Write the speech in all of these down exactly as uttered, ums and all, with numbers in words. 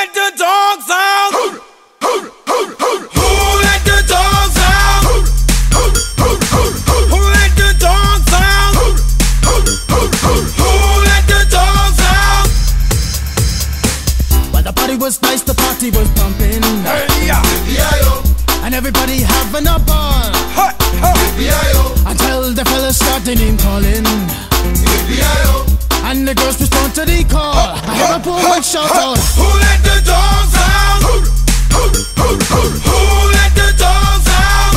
let the dogs out? Who let the dogs out? Who let the dogs out? Who let the dogs out? Well, the party was nice, the party was pumping, Hey, yeah. and everybody having a ball. Hey, hey. Until the fellas started name calling, and the girls respond to the call. I hear a woman shout out, Who let the dogs out? Who let the dogs out?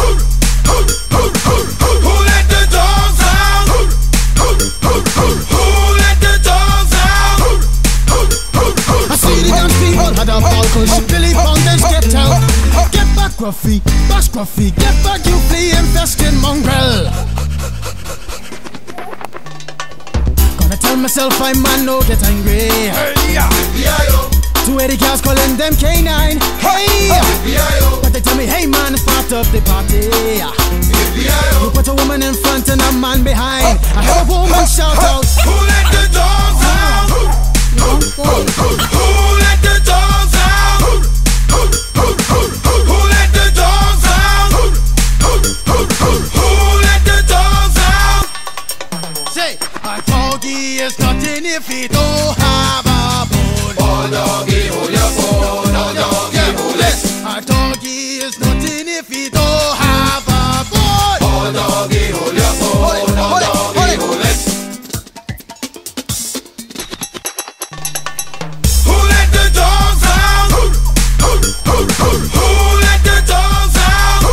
Who let the dogs out? Who let the dogs out? I see the dance people had a ball, cause Billy Fountains get out. Get back, Gruffy, bash Gruffy, get back, you flea infested mongrel. Gonna tell myself I man no get angry. Hey, yeah. Two eighty cars calling them K nine. Hey, but they tell me, hey man, it's part of the party. You put a woman in front and a man behind. I heard a woman shout out, Who let the dogs out? Who let the dogs out? Who let the dogs out? Who let the dogs out? say, a doggy is nothing if he don't have a bone. Oh doggy, hold your bone. Oh doggy, hold it. A doggy is nothing if he don't have a bone. Oh doggy, hold your bone. Oh doggy, hold it. Who let the dogs out? Who let the dogs out?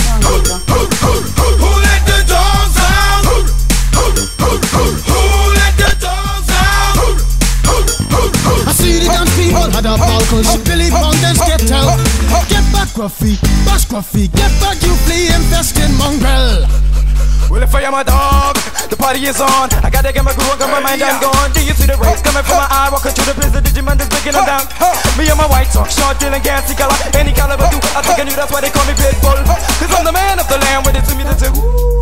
Who let the dogs out? Who let the dogs out? I see the dance people had a ball, cause Billy Fountains get out. Get back, Gruffy, bash Gruffy, get back, you flea infested mongrel. Well, if I am a dog, the party is on. I gotta get my groove on, got my mind, I'm gone. Do you see the rays coming from my eye? Walking through the place, the Digimon is breaking them down. Me and my white talk, short, dealing, gassy color. Any caliber do, I think I knew that's why they call me Pitbull. Cause I'm the man of the land, with it to me, that's a woo.